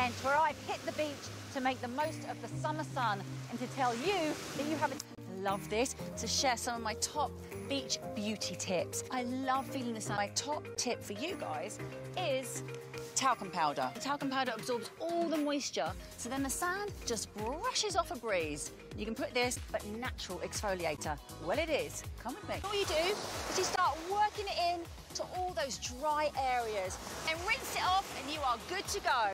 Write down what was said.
Kent, where I've hit the beach to make the most of the summer sun and to tell you that you have love this, to share some of my top beach beauty tips. I love feeling the sun. My top tip for you guys is talcum powder. The talcum powder absorbs all the moisture, so then the sand just brushes off a breeze. You can put this, but natural exfoliator. Well, it is. Come with me. All you do is you start working it in to all those dry areas and rinse it off and you are good to go.